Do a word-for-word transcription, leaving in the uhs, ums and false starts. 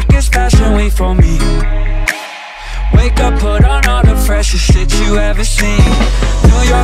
week is fashion week for me. Wake up, put on all the freshest shit you ever seen. New York